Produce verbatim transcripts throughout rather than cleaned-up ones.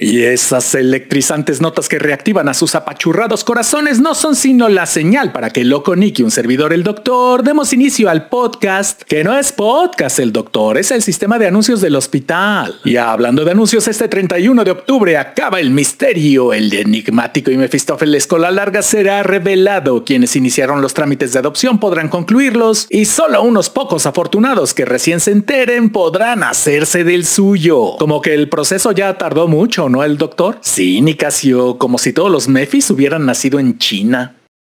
Y esas electrizantes notas que reactivan a sus apachurrados corazones no son sino la señal para que Loco Nick y un servidor el doctor demos inicio al podcast, que no es podcast el doctor, es el sistema de anuncios del hospital. Y hablando de anuncios, este treinta y uno de octubre acaba el misterio, el enigmático y Mefistófeles con la larga será revelado. Quienes iniciaron los trámites de adopción podrán concluirlos y solo unos pocos afortunados que recién se enteren podrán hacerse del suyo. Como que el proceso ya tardó mucho, ¿no, el doctor? Sí, Nicasio, como si todos los Mefis hubieran nacido en China.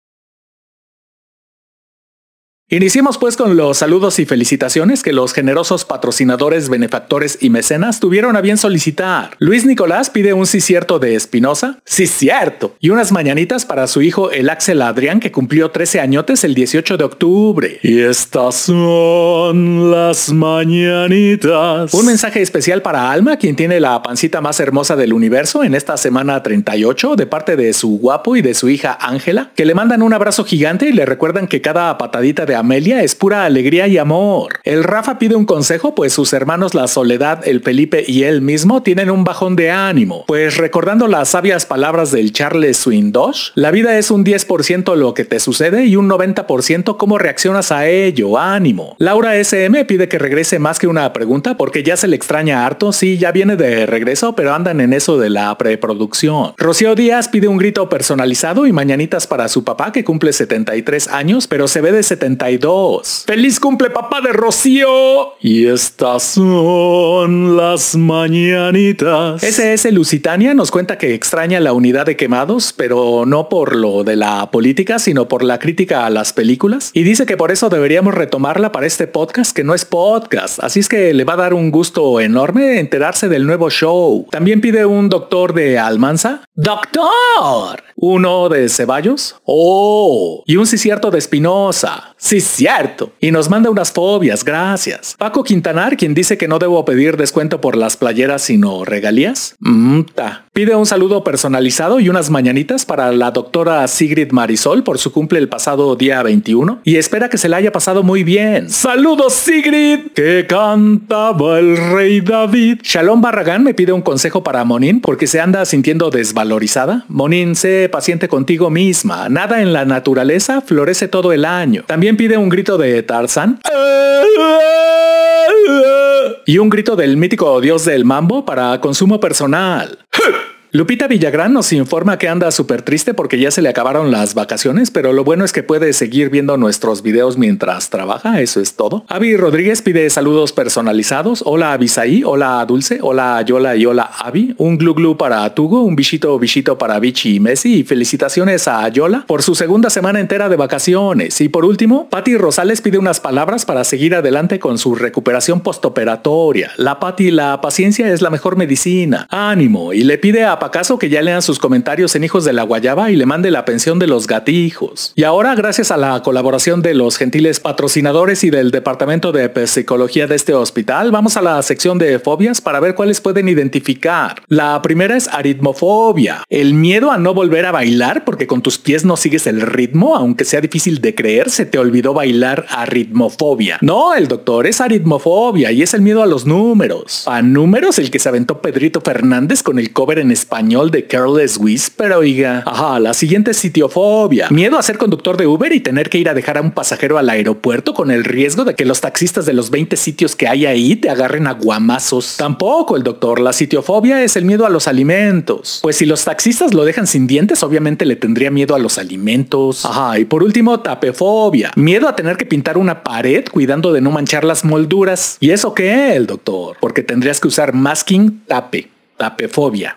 Iniciemos pues con los saludos y felicitaciones que los generosos patrocinadores, benefactores y mecenas tuvieron a bien solicitar. Luis Nicolás pide un sí cierto de Espinosa, sí cierto, y unas mañanitas para su hijo el Axel Adrián, que cumplió trece añotes el dieciocho de octubre. Y estas son las mañanitas. Un mensaje especial para Alma, quien tiene la pancita más hermosa del universo en esta semana treinta y ocho, de parte de su guapo y de su hija Ángela, que le mandan un abrazo gigante y le recuerdan que cada patadita de Amelia es pura alegría y amor. El Rafa pide un consejo, pues sus hermanos la Soledad, el Felipe y él mismo tienen un bajón de ánimo. Pues recordando las sabias palabras del Charles Swindosh, la vida es un diez por ciento lo que te sucede y un noventa por ciento cómo reaccionas a ello. Ánimo. Laura S M pide que regrese más que una pregunta porque ya se le extraña harto. Sí, ya viene de regreso, pero andan en eso de la preproducción. Rocío Díaz pide un grito personalizado y mañanitas para su papá, que cumple setenta y tres años, pero se ve de setenta y dos. ¡Feliz cumple, papá de Rocío! Y estas son las mañanitas. S S Lusitania nos cuenta que extraña la unidad de quemados, pero no por lo de la política, sino por la crítica a las películas. Y dice que por eso deberíamos retomarla para este podcast, que no es podcast. Así es que le va a dar un gusto enorme enterarse del nuevo show. También pide un doctor de Almanza. ¡Doctor! Uno de Ceballos. ¡Oh! Y un sí cierto de Espinosa. ¡Sí cierto! Y nos manda unas fobias, gracias. Paco Quintanar, quien dice que no debo pedir descuento por las playeras sino regalías. Mmm, ta. Pide un saludo personalizado y unas mañanitas para la doctora Sigrid Marisol por su cumple el pasado día veintiuno y espera que se la haya pasado muy bien. ¡Saludos, Sigrid! Que cantaba el rey David. Shalom Barragán me pide un consejo para Monín porque se anda sintiendo desvalorizada. Monín, sé paciente contigo misma. Nada en la naturaleza florece todo el año. También pide un grito de Tarzán y un grito del mítico dios del mambo para consumo personal. Lupita Villagrán nos informa que anda súper triste porque ya se le acabaron las vacaciones, pero lo bueno es que puede seguir viendo nuestros videos mientras trabaja, eso es todo. Avi Rodríguez pide saludos personalizados. Hola Abisaí, hola Dulce, hola Yola y hola Avi. Un glu glu para Tugo, un bichito bichito para Vichy y Messi y felicitaciones a Yola por su segunda semana entera de vacaciones. Y por último, Patti Rosales pide unas palabras para seguir adelante con su recuperación postoperatoria. La Patti, la paciencia es la mejor medicina. Ánimo. Y le pide a ¿Acaso que ya lean sus comentarios en Hijos de la Guayaba y le mande la pensión de los gatijos? Y ahora, gracias a la colaboración de los gentiles patrocinadores y del departamento de psicología de este hospital, vamos a la sección de fobias para ver cuáles pueden identificar. La primera es aritmofobia, el miedo a no volver a bailar porque con tus pies no sigues el ritmo, aunque sea difícil de creer, se te olvidó bailar. Aritmofobia. No, el doctor, es aritmofobia y es el miedo a los números. ¿A números? El que se aventó Pedrito Fernández con el cover en español español de Careless Whisper, oiga. Ajá, la siguiente es sitiofobia. Miedo a ser conductor de Uber y tener que ir a dejar a un pasajero al aeropuerto con el riesgo de que los taxistas de los veinte sitios que hay ahí te agarren a guamazos. Tampoco, el doctor. La sitiofobia es el miedo a los alimentos. Pues si los taxistas lo dejan sin dientes, obviamente le tendría miedo a los alimentos. Ajá, y por último, tapefobia. Miedo a tener que pintar una pared cuidando de no manchar las molduras. ¿Y eso qué, el doctor? Porque tendrías que usar masking tape. Tapefobia.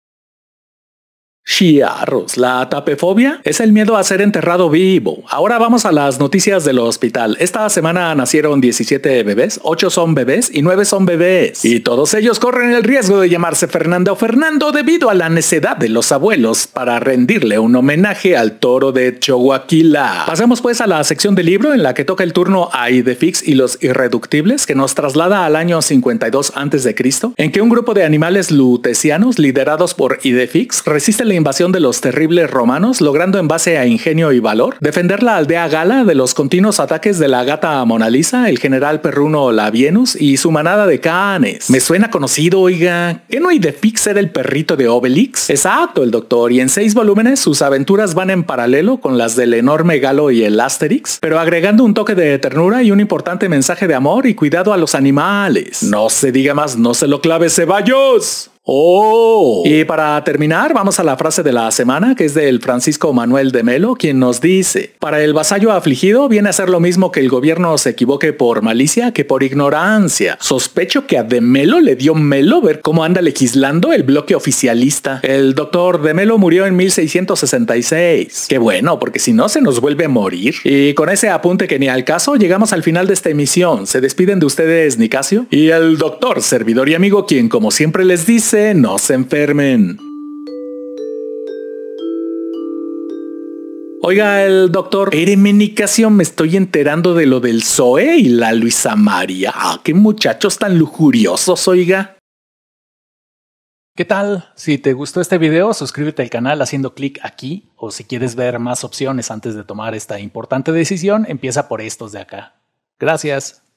Chiarros, la tapefobia es el miedo a ser enterrado vivo. Ahora vamos a las noticias del hospital. Esta semana nacieron diecisiete bebés, ocho son bebés y nueve son bebés. Y todos ellos corren el riesgo de llamarse Fernanda o Fernando debido a la necedad de los abuelos para rendirle un homenaje al toro de Choaquila. Pasemos pues a la sección del libro en la que toca el turno a Idefix y los irreductibles, que nos traslada al año cincuenta y dos antes de Cristo, en que un grupo de animales lutecianos liderados por Idefix resiste la invasión de los terribles romanos, logrando en base a ingenio y valor defender la aldea gala de los continuos ataques de la gata Mona Lisa, el general perruno Labienus y su manada de canes. Me suena conocido, oiga. ¿Qué no hay de Fix era el perrito de Obelix? Exacto, el doctor, y en seis volúmenes sus aventuras van en paralelo con las del enorme Galo y el Asterix, pero agregando un toque de ternura y un importante mensaje de amor y cuidado a los animales. No se diga más, no se lo clave, Ceballos. Oh. Y para terminar, vamos a la frase de la semana, que es del Francisco Manuel de Melo, quien nos dice: para el vasallo afligido viene a ser lo mismo que el gobierno se equivoque por malicia que por ignorancia. Sospecho que a de Melo le dio melo ver cómo anda legislando el bloque oficialista. El doctor de Melo murió en mil seiscientos sesenta y seis. Qué bueno, porque si no se nos vuelve a morir. Y con ese apunte que ni al caso, llegamos al final de esta emisión. Se despiden de ustedes Nicasio y el doctor, servidor y amigo, quien como siempre les dice: no se enfermen. Oiga, el doctor, Eremenicación, me estoy enterando de lo del Zoe y la Luisa María. Ah, qué muchachos tan lujuriosos, oiga. ¿Qué tal? Si te gustó este video, suscríbete al canal haciendo clic aquí, o si quieres ver más opciones antes de tomar esta importante decisión, empieza por estos de acá. Gracias.